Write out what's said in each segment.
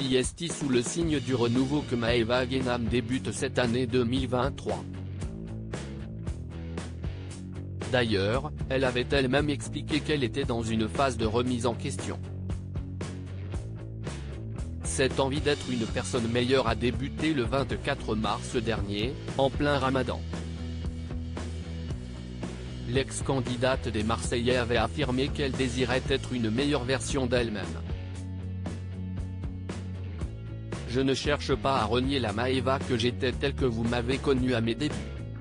CST sous le signe du renouveau que Maeva Genam débute cette année 2023. D'ailleurs, elle avait elle-même expliqué qu'elle était dans une phase de remise en question. Cette envie d'être une personne meilleure a débuté le 24 mars dernier, en plein Ramadan. L'ex-candidate des Marseillais avait affirmé qu'elle désirait être une meilleure version d'elle-même. Je ne cherche pas à renier la Maeva que j'étais telle que vous m'avez connue à mes débuts.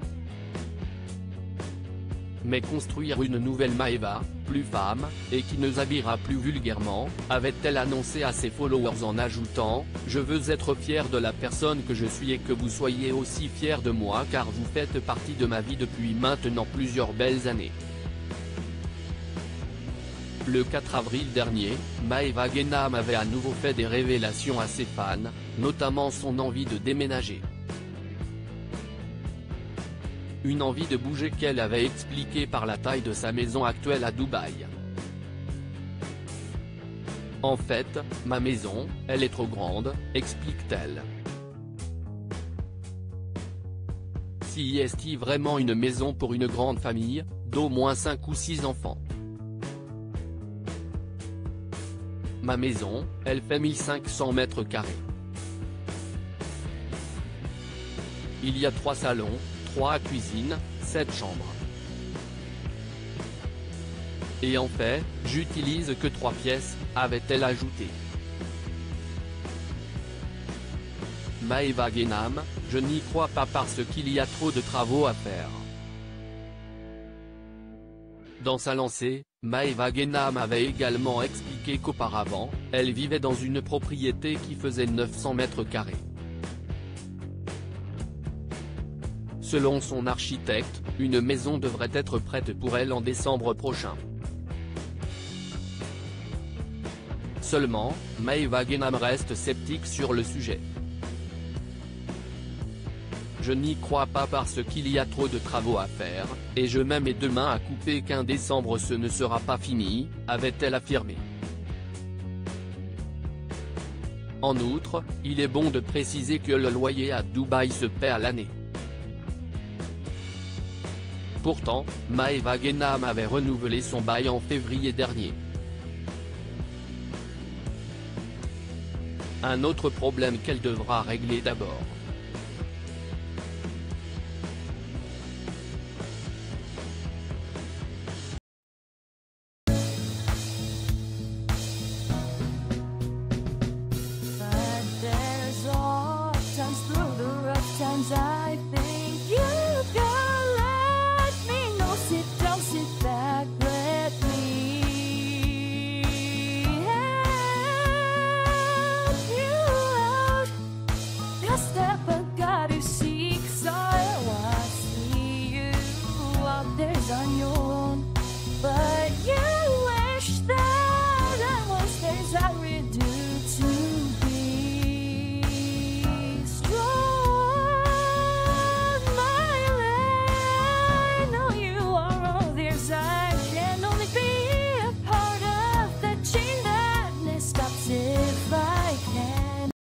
Mais construire une nouvelle Maeva, plus femme, et qui ne s'habillera plus vulgairement, avait-elle annoncé à ses followers en ajoutant « Je veux être fière de la personne que je suis et que vous soyez aussi fiers de moi car vous faites partie de ma vie depuis maintenant plusieurs belles années ». Le 4 avril dernier, Maeva Genam avait à nouveau fait des révélations à ses fans, notamment son envie de déménager. Une envie de bouger qu'elle avait expliquée par la taille de sa maison actuelle à Dubaï. En fait, ma maison, elle est trop grande, explique-t-elle. Si est-il vraiment une maison pour une grande famille, d'au moins 5 ou 6 enfants? Ma maison, elle fait 1500 mètres carrés. Il y a 3 salons, 3 cuisines, 7 chambres. Et en fait, j'utilise que 3 pièces, avait-elle ajouté. Maeva Genam, je n'y crois pas parce qu'il y a trop de travaux à faire. Dans sa lancée, Maeva Genam avait également expliqué qu'auparavant, elle vivait dans une propriété qui faisait 900 mètres carrés. Selon son architecte, une maison devrait être prête pour elle en décembre prochain. Seulement, Maeva Genam reste sceptique sur le sujet. Je n'y crois pas parce qu'il y a trop de travaux à faire, et je mets mes 2 mains à couper qu'un décembre ce ne sera pas fini, avait-elle affirmé. En outre, il est bon de préciser que le loyer à Dubaï se paie à l'année. Pourtant, Maeva Genam avait renouvelé son bail en février dernier. Un autre problème qu'elle devra régler d'abord.